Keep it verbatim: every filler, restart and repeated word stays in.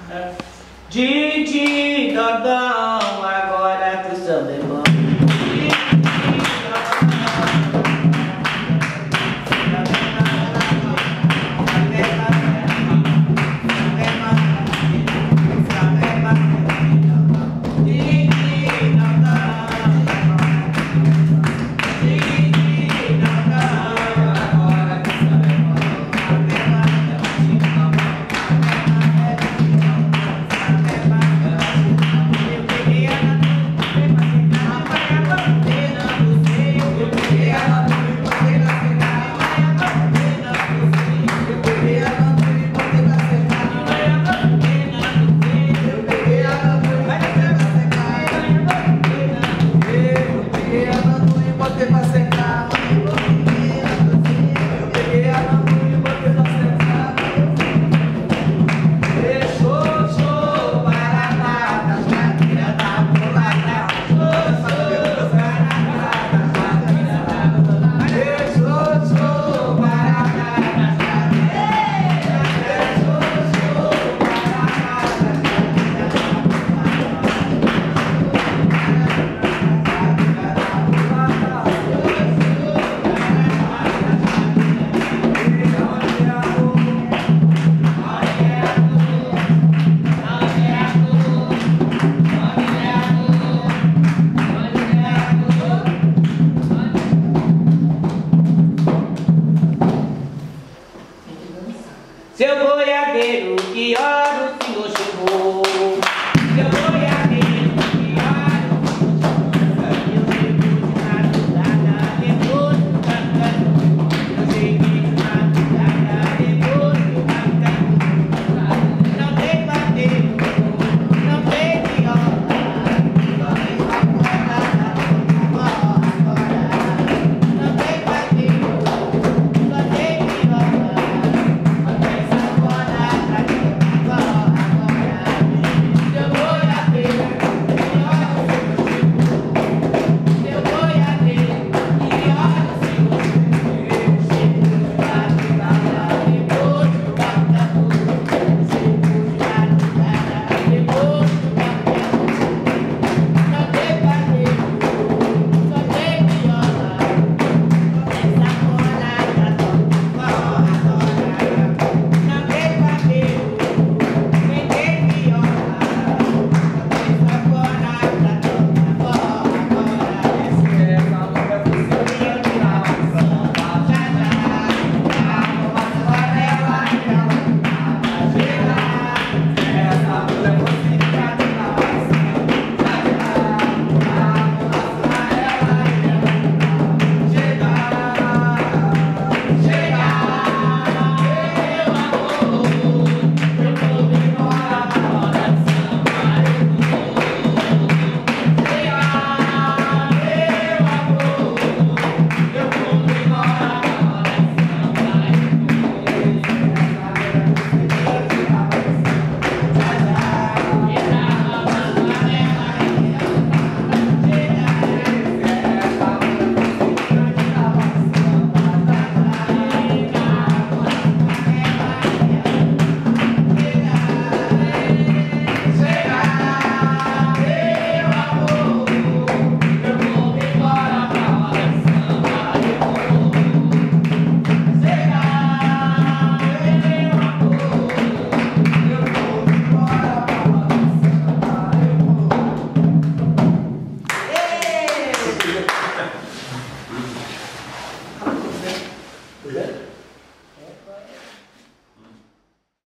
Didi, Dodão, agora tu samba é bom. Seu boiadeiro, que hora o senhor chegou? Seu boiadeiro, que hora o senhor chegou? Eu chego de madrugada, depois do cantando. Eu cheguei de madrugada, depois do cantando. Não tem bateiro, não tem viola, só tem sacola, agora, agora. Não tem bateiro, só tem viola.